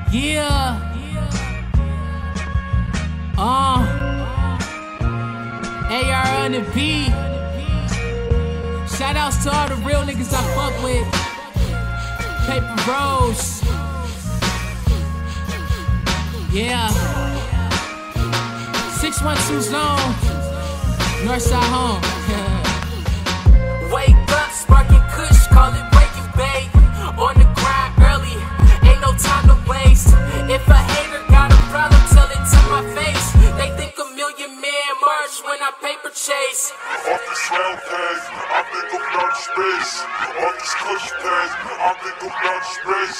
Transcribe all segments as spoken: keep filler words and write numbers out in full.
Yeah. Uh. A R on the beat. Shout outs to all the real niggas I fuck with. Paper Rose. Yeah. six one two zone. Northside home. Wake up, sparking kush, call it breaking bait. On the grind early, ain't no time to waste. If a hater got a problem, tell it to my face. They think a million man march when I paper chase. Off this round peg, I think I'm out of space. Off this kush peg, I think I'm out of space.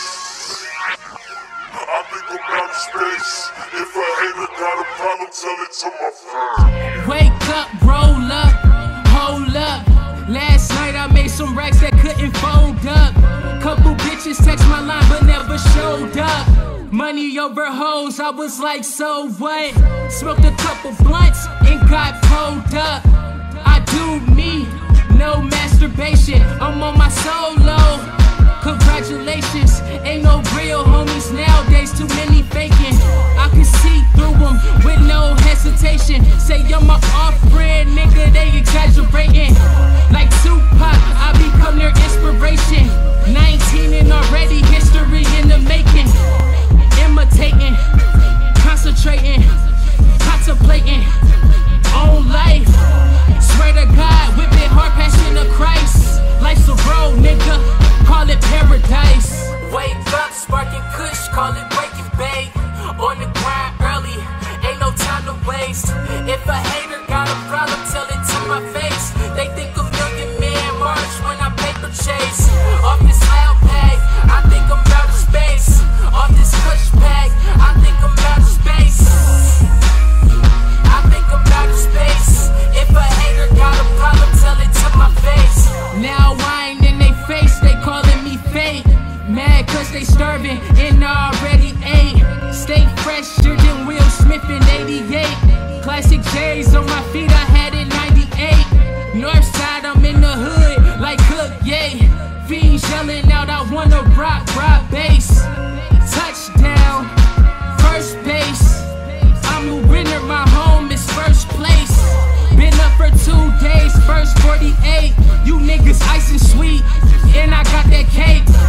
I think I'm out of space. If a hater got a problem, tell it to my face. Wake up, roll up, hold up. Last night I made some racks that couldn't fold up. Couple bitches text my line but never showed up. Money over hoes, I was like, so what? Smoked a couple blunts and got pulled up. I do me, no masturbation. I'm on my solo. Congratulations, ain't no real homies nowadays, too many faking. I can see through them with no hesitation. Say I'm my off-brand nigga, they exaggerating. Like Tupac, I become their inspiration. nineteen and already history in the making. Imitating, concentrating, contemplating on life. Swear to God, whip it hard, passion of Christ. Life's a road, nigga, call it paradise. Wake up, sparking kush, call it breaking bait. On the grind early, ain't no time to waste. If a hater got a problem, tell it to my face. They think a million man march when I paper chase. Off this loud peg, I think I'm out of space. Off this kush peg, I think I'm out of space. I think I'm out of space. If a hater got a problem, tell it to my face. Now wine in they face, they calling me fake. Mad cause they starving and I already ate. Stay fresher than Will Smith in eighty-eight. Classic J's on my feet, I had it ninety-eight. Northside, I'm in the hood like Cook, yay. Fiends yelling out, I wanna rock, rock bass. Touchdown, first base. I'm a winner, my home is first place. Been up for two days, first forty-eight. You niggas ice and sweet, and I got that cake.